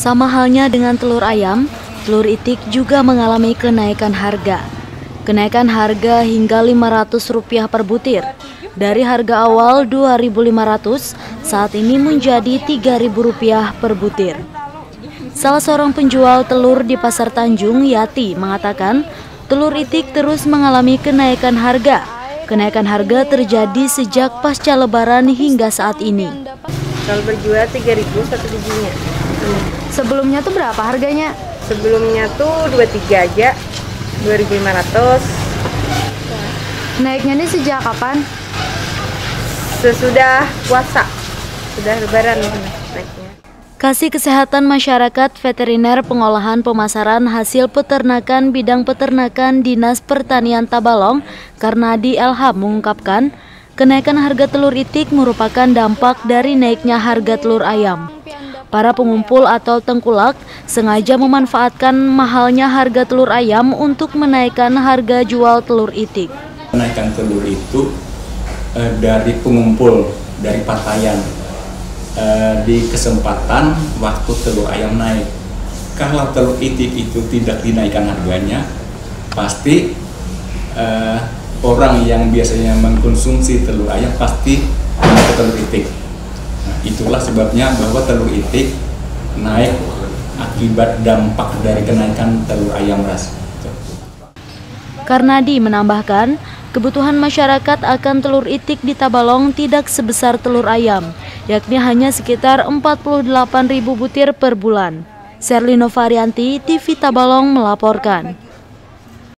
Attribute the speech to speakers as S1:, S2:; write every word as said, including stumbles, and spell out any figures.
S1: Sama halnya dengan telur ayam, telur itik juga mengalami kenaikan harga. Kenaikan harga hingga lima ratus rupiah per butir. Dari harga awal dua ribu lima ratus, saat ini menjadi tiga ribu rupiah per butir. Salah seorang penjual telur di Pasar Tanjung, Yati, mengatakan telur itik terus mengalami kenaikan harga. Kenaikan harga terjadi sejak pasca Lebaran hingga saat ini.
S2: Kalau berjual tiga ribu satu bijinya.
S1: Sebelumnya tuh berapa harganya?
S2: Sebelumnya tuh dua puluh tiga aja, dua ribu lima ratus.
S1: Naiknya ini sejak kapan?
S2: Sesudah puasa, sudah Lebaran naiknya.
S1: Kasih Kesehatan Masyarakat Veteriner Pengolahan Pemasaran Hasil Peternakan Bidang Peternakan Dinas Pertanian Tabalong, Karnadi Elham mengungkapkan, kenaikan harga telur itik merupakan dampak dari naiknya harga telur ayam. Para pengumpul atau tengkulak sengaja memanfaatkan mahalnya harga telur ayam untuk menaikkan harga jual telur itik.
S3: Kenaikan telur itu eh, dari pengumpul, dari patayan, eh, di kesempatan waktu telur ayam naik. Kalau telur itik itu tidak dinaikkan harganya, pasti eh, orang yang biasanya mengkonsumsi telur ayam pasti ke telur itik. Nah, itulah sebabnya bahwa telur itik naik akibat dampak dari kenaikan telur ayam ras.
S1: Karnadi menambahkan, kebutuhan masyarakat akan telur itik di Tabalong tidak sebesar telur ayam, yakni hanya sekitar empat puluh delapan ribu butir per bulan. Serlino Varianti, T V Tabalong melaporkan.